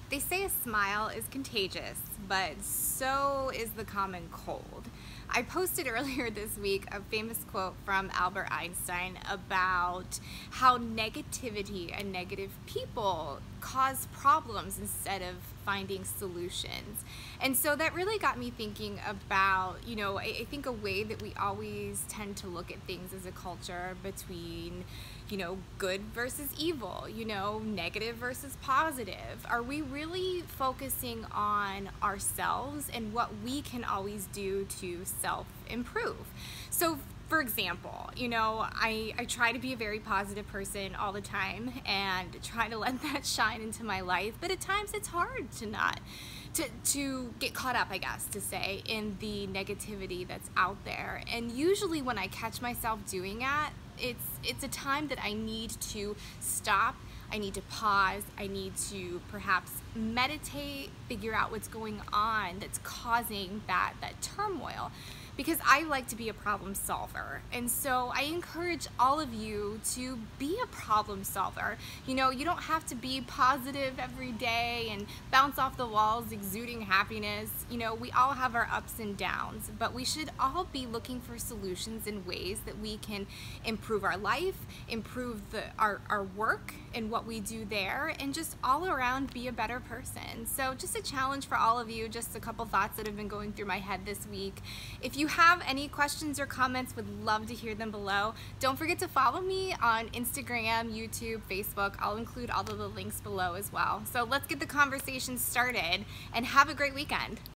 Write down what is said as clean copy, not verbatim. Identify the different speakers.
Speaker 1: They say a smile is contagious, but so is the common cold. I posted earlier this week a famous quote from Albert Einstein about how negativity and negative people cause problems instead of finding solutions. And so that really got me thinking about, I think a way that we always tend to look at things as a culture between good versus evil, negative versus positive. Are we really focusing on ourselves and what we can always do to self-improve? So for example, I try to be a very positive person all the time and try to let that shine into my life, but at times it's hard to not to get caught up, I guess, to say, in the negativity that's out there. And usually when I catch myself doing that, it's a time that I need to stop, I need to pause, I need to perhaps meditate, figure out what's going on that's causing that turmoil. Because I like to be a problem solver. And so I encourage all of you to be a problem solver. You don't have to be positive every day and bounce off the walls exuding happiness. We all have our ups and downs, but we should all be looking for solutions in ways that we can improve our life, improve our work and what we do there, and just all around be a better person. So just a challenge for all of you, just a couple thoughts that have been going through my head this week. If you have any questions or comments, would love to hear them below. Don't forget to follow me on Instagram, YouTube, Facebook. I'll include all of the links below as well. So let's get the conversation started and have a great weekend.